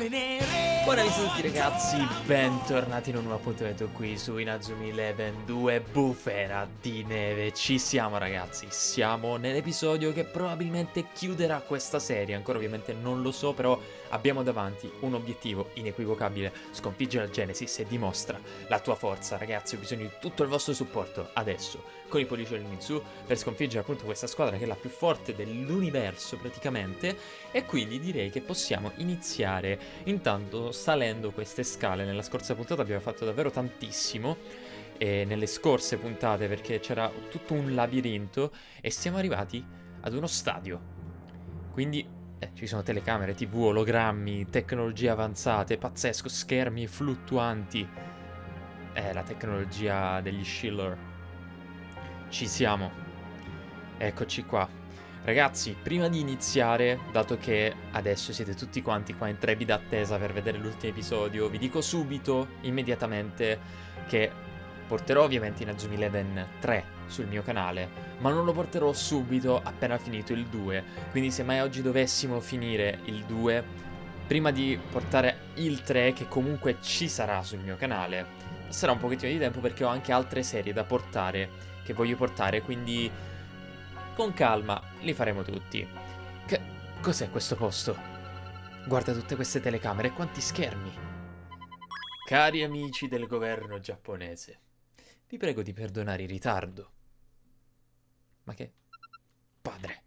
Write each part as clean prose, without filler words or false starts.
nuvole nere. Buonasera a tutti ragazzi, bentornati in un nuovo appuntamento qui su Inazuma Eleven 2 Bufera di neve. Ci siamo ragazzi, siamo nell'episodio che probabilmente chiuderà questa serie. Ancora ovviamente non lo so, però abbiamo davanti un obiettivo inequivocabile: sconfiggere la Genesis e dimostra la tua forza. Ragazzi, ho bisogno di tutto il vostro supporto adesso con i pollici del Mitsu per sconfiggere appunto questa squadra che è la più forte dell'universo praticamente. E quindi direi che possiamo iniziare intanto salendo queste scale. Nella scorsa puntata abbiamo fatto davvero tantissimo, e nelle scorse puntate, perché c'era tutto un labirinto e siamo arrivati ad uno stadio. Quindi ci sono telecamere, TV, ologrammi, tecnologie avanzate, pazzesco, schermi fluttuanti. La tecnologia degli Schiller. Ci siamo. Eccoci qua. Ragazzi, prima di iniziare, dato che adesso siete tutti quanti qua in trepida attesa per vedere l'ultimo episodio, vi dico subito, immediatamente, che porterò ovviamente Inazuma Eleven 3 sul mio canale, ma non lo porterò subito appena finito il 2. Quindi se mai oggi dovessimo finire il 2, prima di portare il 3, che comunque ci sarà sul mio canale, passerà un pochettino di tempo perché ho anche altre serie da portare, che voglio portare, quindi con calma li faremo tutti. Cos'è questo posto? Guarda tutte queste telecamere e quanti schermi. Cari amici del governo giapponese, vi prego di perdonare il ritardo. Ma che? Padre.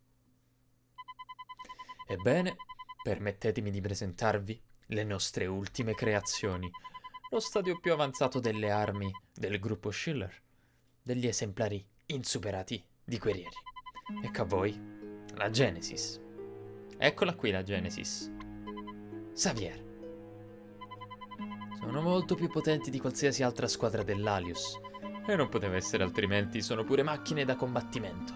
Ebbene, permettetemi di presentarvi le nostre ultime creazioni. Lo stadio più avanzato delle armi del gruppo Schiller. Degli esemplari insuperati di guerrieri. Ecco a voi la Genesis. Eccola qui la Genesis. Xavier. Sono molto più potenti di qualsiasi altra squadra dell'Alius. E non poteva essere altrimenti, sono pure macchine da combattimento.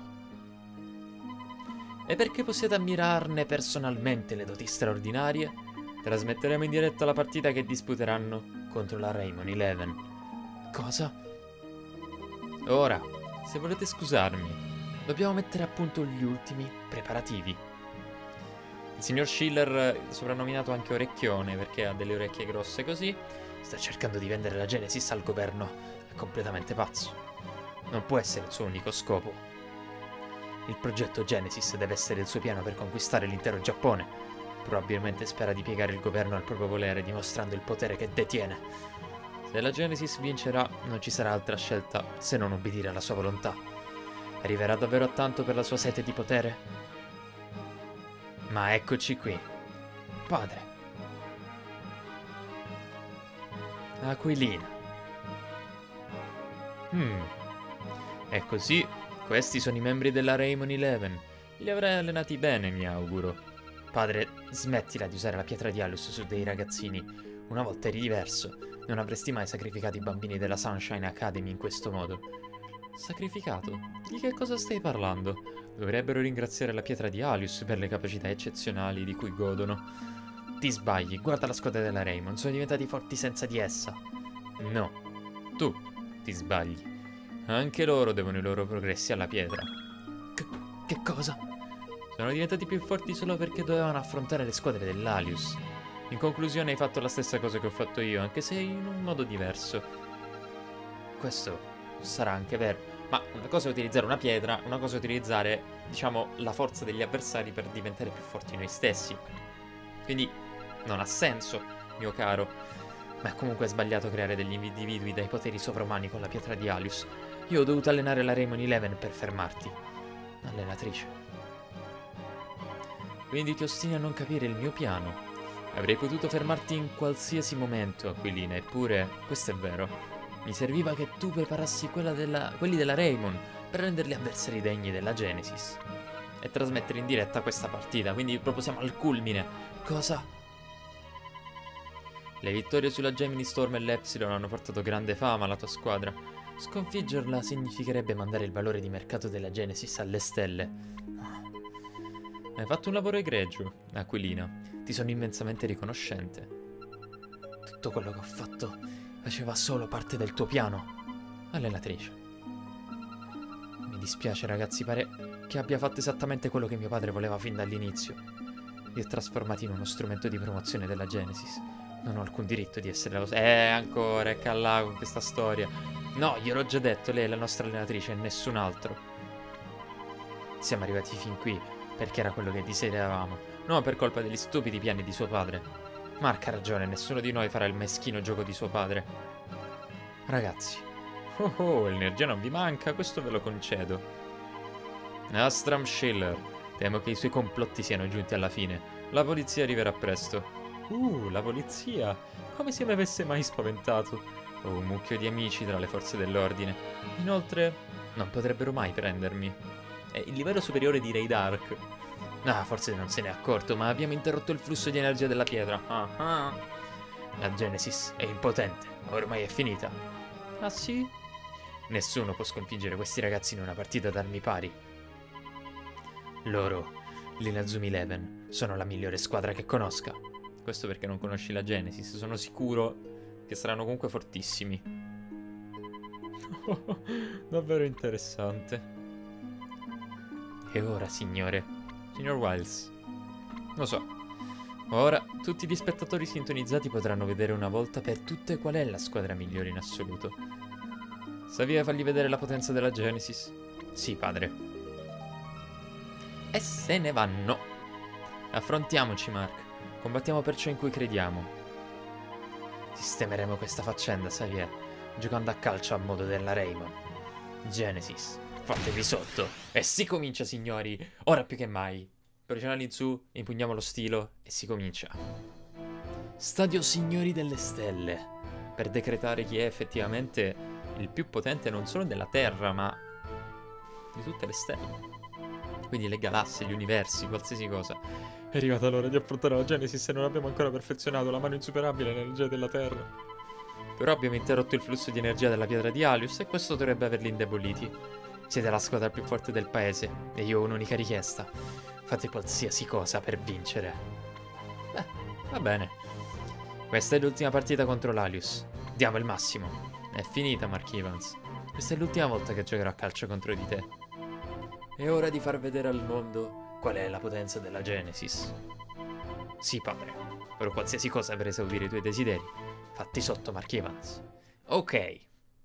E perché possiate ammirarne personalmente le doti straordinarie, trasmetteremo in diretta la partita che disputeranno contro la Raymond Eleven. Cosa? Ora, se volete scusarmi, dobbiamo mettere a punto gli ultimi preparativi. Il signor Schiller, soprannominato anche Orecchione perché ha delle orecchie grosse così, sta cercando di vendere la Genesis al governo. È completamente pazzo. Non può essere il suo unico scopo. Il progetto Genesis deve essere il suo piano per conquistare l'intero Giappone. Probabilmente spera di piegare il governo al proprio volere, dimostrando il potere che detiene. Se la Genesis vincerà, non ci sarà altra scelta se non obbedire alla sua volontà. Arriverà davvero a tanto per la sua sete di potere? Ma eccoci qui. Padre. Aquilina. E così, questi sono i membri della Raymond Eleven. Li avrai allenati bene, mi auguro. Padre, smettila di usare la pietra di Alius su dei ragazzini. Una volta eri diverso. Non avresti mai sacrificato i bambini della Sunshine Academy in questo modo. Sacrificato? Di che cosa stai parlando? Dovrebbero ringraziare la pietra di Alius per le capacità eccezionali di cui godono. Ti sbagli, guarda la squadra della Raymond, sono diventati forti senza di essa. No, tu ti sbagli. Anche loro devono i loro progressi alla pietra. Che cosa? Sono diventati più forti solo perché dovevano affrontare le squadre dell'Alius. In conclusione hai fatto la stessa cosa che ho fatto io, anche se in un modo diverso. Questo sarà anche vero, ma una cosa è utilizzare una pietra, una cosa è utilizzare, diciamo, la forza degli avversari per diventare più forti noi stessi. Quindi non ha senso, mio caro. Ma è comunque sbagliato creare degli individui dai poteri sovrumani con la pietra di Alius. Io ho dovuto allenare la Raymond Eleven per fermarti. Allenatrice. Quindi ti ostini a non capire il mio piano. Avrei potuto fermarti in qualsiasi momento, Aquilina, eppure, questo è vero. Mi serviva che tu preparassi quelli della Raymond per renderli avversari degni della Genesis e trasmettere in diretta questa partita, quindi proprio siamo al culmine. Cosa? Le vittorie sulla Gemini Storm e l'Epsilon hanno portato grande fama alla tua squadra. Sconfiggerla significherebbe mandare il valore di mercato della Genesis alle stelle. Hai fatto un lavoro egregio, Aquilina. Ti sono immensamente riconoscente. Tutto quello che ho fatto faceva solo parte del tuo piano, allenatrice. Mi dispiace ragazzi, pare che abbia fatto esattamente quello che mio padre voleva fin dall'inizio. li ho trasformati in uno strumento di promozione della Genesis. Non ho alcun diritto di essere la... ancora, è callà con questa storia. No, gliel'ho già detto, lei è la nostra allenatrice e nessun altro. Siamo arrivati fin qui perché era quello che desideravamo, non per colpa degli stupidi piani di suo padre. Mark ha ragione, nessuno di noi farà il meschino gioco di suo padre. Ragazzi, l'energia non vi manca, questo ve lo concedo. Astram Schiller, temo che i suoi complotti siano giunti alla fine. La polizia arriverà presto. La polizia? Come se mi avesse mai spaventato. Ho un mucchio di amici tra le forze dell'ordine. Inoltre, non potrebbero mai prendermi. È il livello superiore di Ray Dark. Ah, forse non se ne è accorto, ma abbiamo interrotto il flusso di energia della pietra. La Genesis è impotente, ormai è finita. Ah sì? Nessuno può sconfiggere questi ragazzi in una partita d'armi pari. Loro, l'Inazuma Eleven, sono la migliore squadra che conosca. Questo perché non conosci la Genesis, sono sicuro che saranno comunque fortissimi. Davvero interessante. E ora, signor Wiles, lo so, ora tutti gli spettatori sintonizzati potranno vedere una volta per tutte qual è la squadra migliore in assoluto. Savia fargli vedere la potenza della Genesis? Sì, padre. E se ne vanno. Affrontiamoci, Mark. Combattiamo per ciò in cui crediamo. Sistemeremo questa faccenda, Xavier, giocando a calcio a modo della Raymond. Genesis, fatevi sotto. E si comincia, signori, ora più che mai. Originali in su, impugniamo lo stilo e si comincia. Stadio Signori delle Stelle, per decretare chi è effettivamente il più potente non solo della Terra, ma di tutte le stelle. Quindi le galassie, gli universi, qualsiasi cosa. È arrivata l'ora di affrontare la Genesis e non abbiamo ancora perfezionato la mano insuperabile nell'energia della Terra. Però abbiamo interrotto il flusso di energia della pietra di Alius e questo dovrebbe averli indeboliti. Siete la squadra più forte del paese e io ho un'unica richiesta. Fate qualsiasi cosa per vincere. Beh, va bene. Questa è l'ultima partita contro l'Alius. Diamo il massimo. È finita, Mark Evans. Questa è l'ultima volta che giocherò a calcio contro di te. È ora di far vedere al mondo qual è la potenza della Genesis. Sì, padre. Farò qualsiasi cosa per esaudire i tuoi desideri. Fatti sotto, Mark Evans. Ok.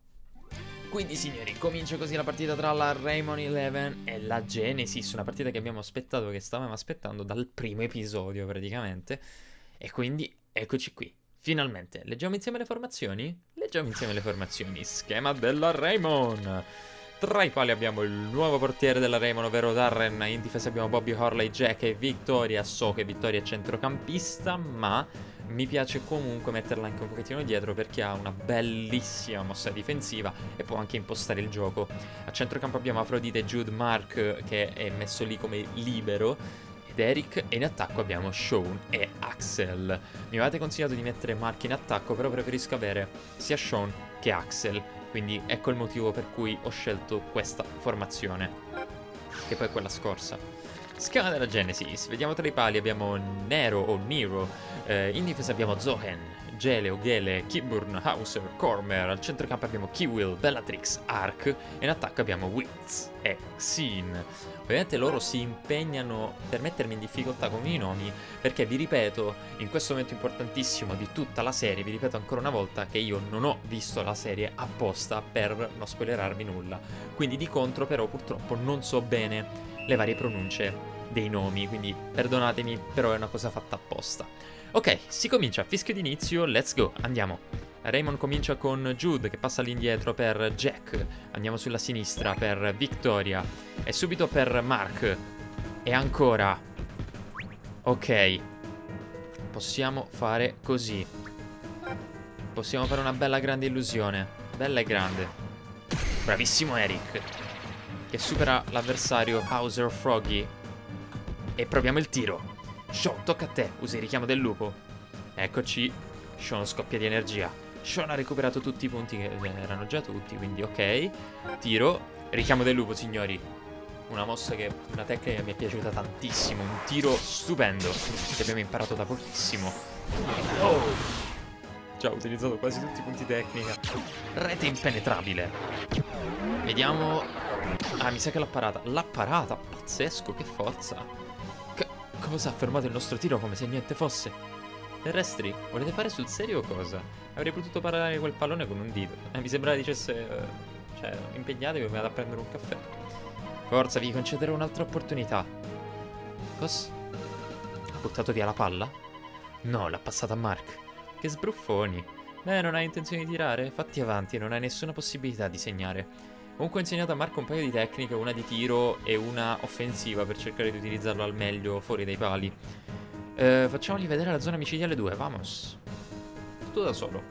Quindi, signori, comincia così la partita tra la Raymond Eleven e la Genesis. Una partita che abbiamo aspettato, che stavamo aspettando dal primo episodio, praticamente. E quindi, eccoci qui. Finalmente. Leggiamo insieme le formazioni? Leggiamo insieme le formazioni. Schema della Raymond. Tra i quali abbiamo il nuovo portiere della Raymond, ovvero Darren. In difesa abbiamo Bobby, Horley, Jack e Victoria. So che Victoria è centrocampista, ma mi piace comunque metterla anche un pochettino dietro perché ha una bellissima mossa difensiva e può anche impostare il gioco. A centrocampo abbiamo Afrodite, Jude, Mark, che è messo lì come libero, ed Eric, e in attacco abbiamo Sean e Axel. Mi avete consigliato di mettere Mark in attacco, però preferisco avere sia Sean che Axel. Quindi ecco il motivo per cui ho scelto questa formazione, che poi è quella scorsa. Schema della Genesis. Vediamo tra i pali abbiamo Nero o Nero. In difesa abbiamo Zohen, Gele o Gele, Kiburn, Hauser, Cormer. Al centrocampo abbiamo Kiwill, Bellatrix, Ark. E in attacco abbiamo Witz e Xin. Ovviamente loro si impegnano per mettermi in difficoltà con i nomi, perché vi ripeto, in questo momento importantissimo di tutta la serie, vi ripeto ancora una volta che io non ho visto la serie apposta per non spoilerarvi nulla. Quindi di contro però purtroppo non so bene le varie pronunce dei nomi, quindi perdonatemi, però è una cosa fatta apposta. Ok, si comincia, fischio d'inizio, let's go, andiamo. Raymond comincia con Jude che passa all'indietro per Jack, andiamo sulla sinistra per Victoria e subito per Mark. E ancora. Ok, possiamo fare così. Possiamo fare una bella grande illusione, bella e grande. Bravissimo Eric, che supera l'avversario Hauser Froggy. E proviamo il tiro. Sean, tocca a te, usa il richiamo del lupo. Eccoci. Sean scoppia di energia. Sean ha recuperato tutti i punti che erano già tutti, quindi ok. Tiro. Richiamo del lupo, signori. Una mossa che, una tecnica che mi è piaciuta tantissimo. Un tiro stupendo che abbiamo imparato da pochissimo. Oh! Già ho utilizzato quasi tutti i punti tecnica. Rete impenetrabile. Vediamo. Ah, mi sa che l'ha parata. L'ha parata, pazzesco, che forza. Cosa? Ha fermato il nostro tiro come se niente fosse. Terrestri, volete fare sul serio o cosa? Avrei potuto parare quel pallone con un dito. Mi sembrava dicesse... cioè, impegnatevi, vado a prendere un caffè. Forza, vi concederò un'altra opportunità. Cos? Ha buttato via la palla? No, l'ha passata a Mark. Che sbruffoni. Beh, non hai intenzione di tirare? Fatti avanti, non hai nessuna possibilità di segnare. Comunque ho insegnato a Marco un paio di tecniche, una di tiro e una offensiva per cercare di utilizzarlo al meglio fuori dai pali. Facciamogli vedere la zona micidiale 2, vamos. Tutto da solo.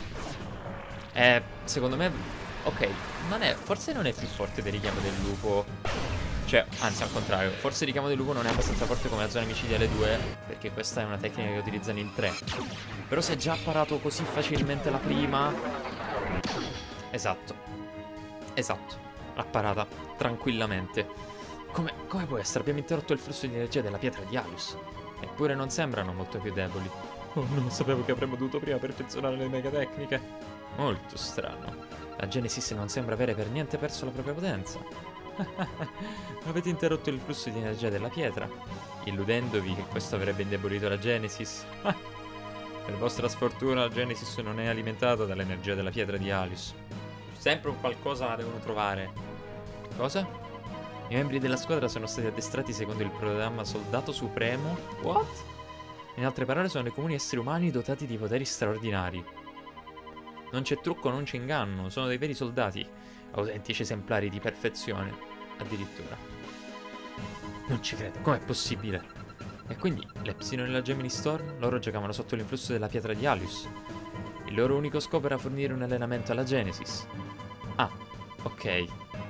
Secondo me... ok, forse non è più forte del richiamo del lupo. Cioè, anzi al contrario, forse il richiamo del lupo non è abbastanza forte come la zona micidiale 2, perché questa è una tecnica che utilizzano in 3. Però se è già parato così facilmente la prima... Esatto, l'ha parata tranquillamente. Come può essere? Abbiamo interrotto il flusso di energia della pietra di Alus. Eppure non sembrano molto più deboli. Oh, non sapevo che avremmo dovuto prima perfezionare le mega tecniche. Molto strano. La Genesis non sembra avere per niente perso la propria potenza. Avete interrotto il flusso di energia della pietra, illudendovi che questo avrebbe indebolito la Genesis. Per vostra sfortuna la Genesis non è alimentata dall'energia della pietra di Alus. Sempre un qualcosa la devono trovare. Cosa? I membri della squadra sono stati addestrati secondo il programma Soldato Supremo. What? In altre parole sono dei comuni esseri umani dotati di poteri straordinari. Non c'è trucco, non c'è inganno, sono dei veri soldati, autentici esemplari di perfezione, addirittura. Non ci credo, com'è possibile? E quindi, l'Epsilon e la Gemini Storm, loro giocavano sotto l'influsso della pietra di Alus. Il loro unico scopo era fornire un allenamento alla Genesis. Ah, ok.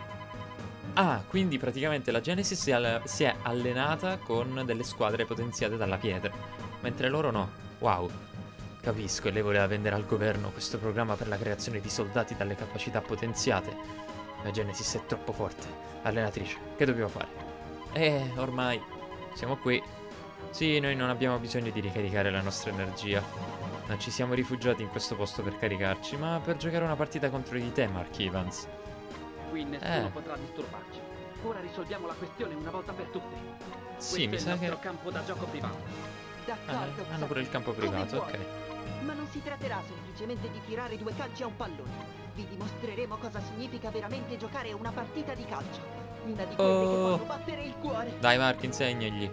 Ah, quindi praticamente la Genesis si è allenata con delle squadre potenziate dalla pietra, mentre loro no. Wow. Capisco, e lei voleva vendere al governo questo programma per la creazione di soldati dalle capacità potenziate. La Genesis è troppo forte. Allenatrice, che dobbiamo fare? Ormai siamo qui. Sì, noi non abbiamo bisogno di ricaricare la nostra energia. Non ci siamo rifugiati in questo posto per caricarci, ma per giocare una partita contro di te, Mark Evans. Qui nessuno potrà disturbarci. Ora risolviamo la questione una volta per tutte. Sì, mi sa che... Questo è il nostro campo da gioco privato. D'accordo. Hanno pure il campo privato, ok. Ma non si tratterà semplicemente di tirare 2 calci a un pallone. Vi dimostreremo cosa significa veramente giocare una partita di calcio. Una di quelle che fanno battere il cuore. Dai Mark, insegnagli.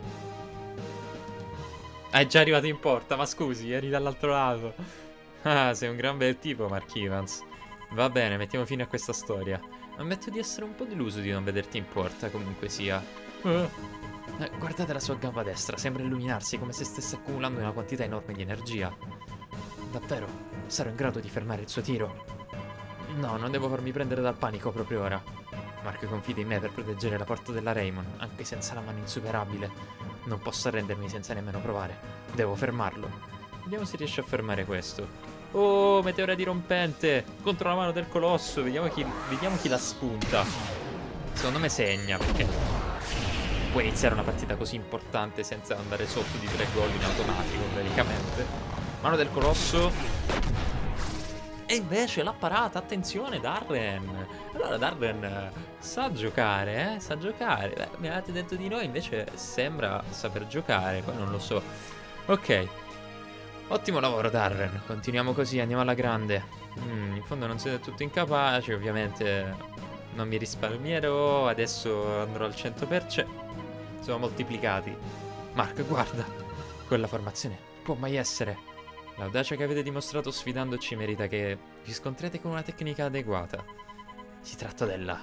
È già arrivato in porta, ma scusi, eri dall'altro lato. Ah, sei un gran bel tipo, Mark Evans. Va bene, mettiamo fine a questa storia. Ammetto di essere un po' deluso di non vederti in porta, comunque sia. Guardate la sua gamba destra, sembra illuminarsi come se stesse accumulando una quantità enorme di energia. Davvero? Sarò in grado di fermare il suo tiro? No, non devo farmi prendere dal panico proprio ora. Mark confida in me per proteggere la porta della Raymond, anche senza la mano insuperabile. Non posso arrendermi senza nemmeno provare. Devo fermarlo. Vediamo se riesce a fermare questo. Oh, meteora dirompente! Contro la mano del colosso, vediamo chi la spunta. Secondo me segna, perché può iniziare una partita così importante senza andare sotto di 3 gol in automatico, praticamente. Mano del colosso. E invece l'ha parata, attenzione Darren. Allora Darren sa giocare, sa giocare. Beh, mi avete detto di no, invece sembra saper giocare, poi non lo so. Ok. Ottimo lavoro Darren, continuiamo così, andiamo alla grande. In fondo non siete tutti incapaci, ovviamente non mi risparmierò, adesso andrò al 100%. Sono moltiplicati. Mark, guarda, quella formazione può mai essere. L'audacia che avete dimostrato sfidandoci merita che vi scontriate con una tecnica adeguata. Si tratta della...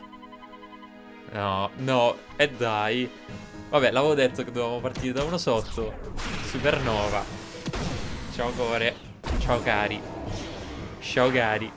No, e dai. Vabbè, l'avevo detto che dovevamo partire da uno sotto. Supernova. Ciao core. Ciao cari. Ciao cari.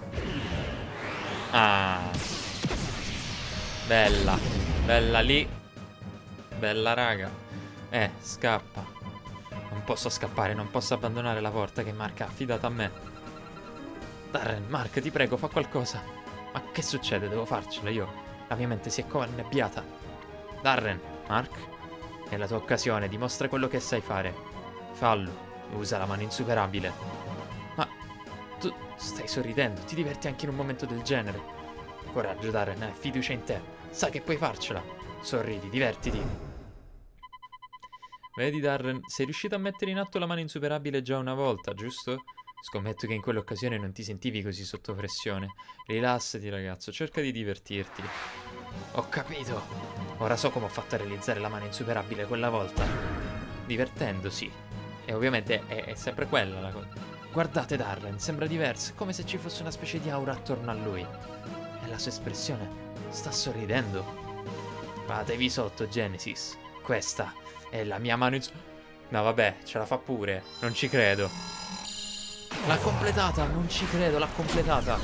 Ah. Bella. Bella lì. Bella raga. Scappa. Non posso scappare, non posso abbandonare la porta che Mark ha affidato a me. Darren, Mark, ti prego, fa qualcosa. Ma che succede? Devo farcela io. La mia mente si è come annebbiata. Darren, Mark, è la tua occasione, dimostra quello che sai fare. Fallo. Usa la mano insuperabile. Ma tu stai sorridendo, ti diverti anche in un momento del genere. Coraggio, Darren, hai fiducia in te. Sai che puoi farcela. Sorridi, divertiti. Vedi, Darren, sei riuscito a mettere in atto la mano insuperabile già una volta, giusto? Scommetto che in quell'occasione non ti sentivi così sotto pressione. Rilassati, ragazzo, cerca di divertirti. Ho capito. Ora so come ho fatto a realizzare la mano insuperabile quella volta. Divertendosi. E ovviamente è sempre quella la cosa. Guardate Darren, sembra diverso, come se ci fosse una specie di aura attorno a lui. E la sua espressione sta sorridendo. Fatevi sotto, Genesis. Questa è la mia mano No, vabbè, ce la fa pure. Non ci credo. L'ha completata, non ci credo, l'ha completata.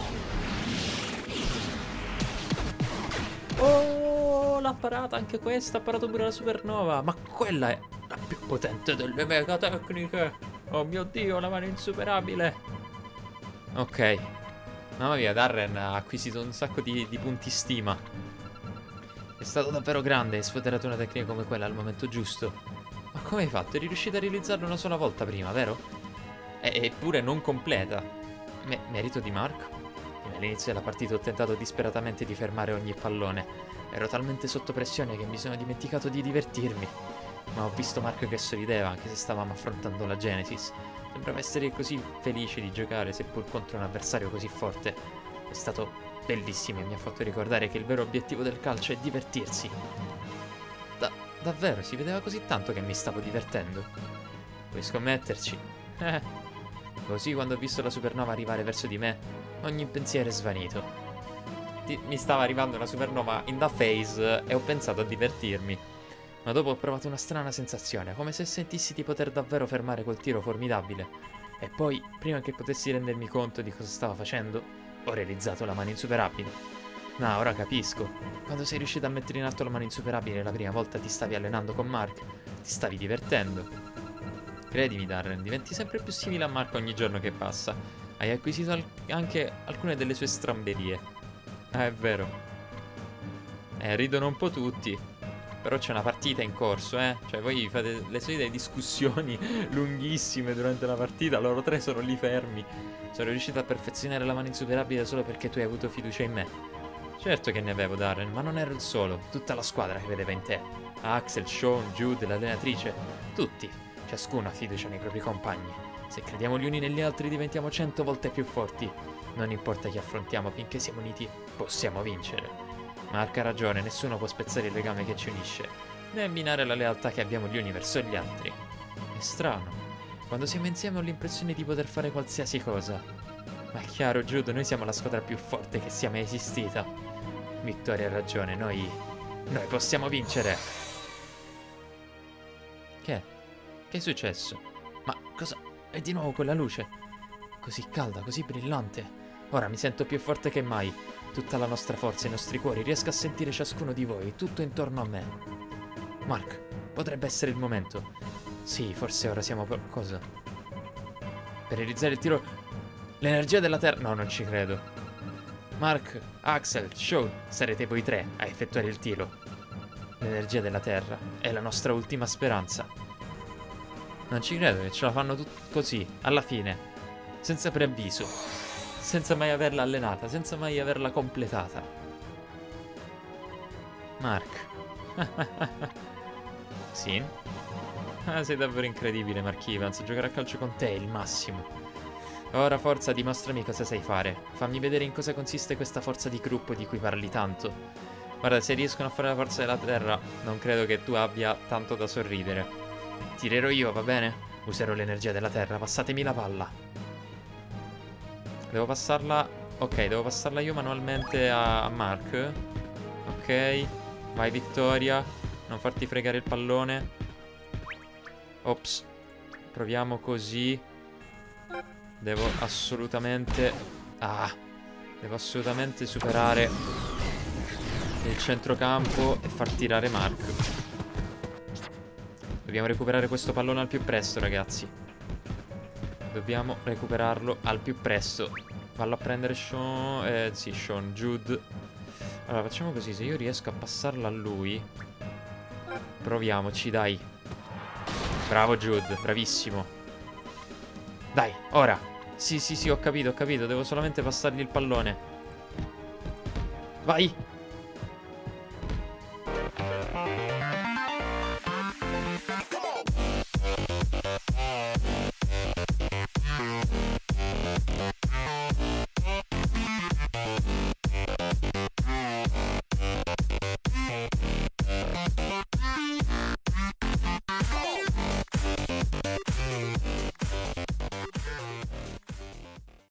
Oh, l'ha parata anche questa, ha parato pure la supernova. Ma quella è la più potente delle mega tecniche. Oh mio Dio, la mano insuperabile. Ok. Mamma mia, Darren ha acquisito un sacco di punti stima. È stato davvero grande e sfoderato una tecnica come quella al momento giusto. Ma come hai fatto? Eri riuscito a realizzarlo una sola volta prima, vero? Eppure non completa. Merito di Mark? All'inizio della partita ho tentato disperatamente di fermare ogni pallone. Ero talmente sotto pressione che mi sono dimenticato di divertirmi. Ma ho visto Mark che sorrideva anche se stavamo affrontando la Genesis. Sembrava essere così felice di giocare seppur contro un avversario così forte. È stato bellissimo e mi ha fatto ricordare che il vero obiettivo del calcio è divertirsi. Davvero, si vedeva così tanto che mi stavo divertendo. Puoi scommetterci? Così quando ho visto la supernova arrivare verso di me, ogni pensiero è svanito. Mi stava arrivando una supernova in the face e ho pensato a divertirmi. Ma dopo ho provato una strana sensazione, come se sentissi di poter davvero fermare quel tiro formidabile. E poi, prima che potessi rendermi conto di cosa stavo facendo, ho realizzato la mano insuperabile. No, ora capisco. Quando sei riuscito a mettere in atto la mano insuperabile la prima volta ti stavi allenando con Mark, ti stavi divertendo. Credimi Darren, diventi sempre più simile a Mark ogni giorno che passa. Hai acquisito anche alcune delle sue stramberie. Ah, è vero. Ridono un po' tutti. Però c'è una partita in corso, Cioè voi fate le solite discussioni lunghissime durante la partita. Loro tre sono lì fermi. Sono riuscito a perfezionare la mano insuperabile solo perché tu hai avuto fiducia in me. Certo che ne avevo, Darren, ma non ero il solo. Tutta la squadra credeva in te. Axel, Sean, Jude, l'allenatrice. Tutti. Ciascuno ha fiducia nei propri compagni. Se crediamo gli uni negli altri diventiamo 100 volte più forti. Non importa chi affrontiamo, finché siamo uniti possiamo vincere. Mark ha ragione, nessuno può spezzare il legame che ci unisce, né minare la lealtà che abbiamo gli uni verso gli altri. È strano. Quando siamo insieme ho l'impressione di poter fare qualsiasi cosa. Ma è chiaro, Jude, noi siamo la squadra più forte che sia mai esistita. Victoria ha ragione, noi possiamo vincere. Che è successo? Ma cosa? È di nuovo quella luce? Così calda, così brillante. Ora mi sento più forte che mai. Tutta la nostra forza, i nostri cuori, riesco a sentire ciascuno di voi, tutto intorno a me. Mark, potrebbe essere il momento. Sì, forse ora siamo cosa? Per realizzare il tiro... L'energia della Terra... No, non ci credo. Mark, Axel, Sean, sarete voi tre a effettuare il tiro. L'energia della Terra è la nostra ultima speranza. Non ci credo che ce la fanno così, alla fine, senza preavviso, senza mai averla allenata, senza mai averla completata. Mark. Sì? Sei davvero incredibile, Mark Evans. Giocare a calcio con te è il massimo. Ora forza, dimostrami cosa sai fare. Fammi vedere in cosa consiste questa forza di gruppo di cui parli tanto. Guarda, se riescono a fare la forza della Terra, non credo che tu abbia tanto da sorridere. Tirerò io, va bene? Userò l'energia della Terra, passatemi la palla. Devo passarla... Ok, devo passarla io manualmente a Mark. Ok, vai Victoria. Non farti fregare il pallone. Ops. Proviamo così. Devo assolutamente... devo assolutamente superare il centrocampo e far tirare Mark. Dobbiamo recuperare questo pallone al più presto, ragazzi. Dobbiamo recuperarlo al più presto. Vallo a prendere Sean... sì, Sean, Jude. Allora, facciamo così. Se io riesco a passarla a lui... Proviamoci, dai. Bravo, Jude. Bravissimo. Dai, ora. Sì, ho capito. Devo solamente passargli il pallone. Vai!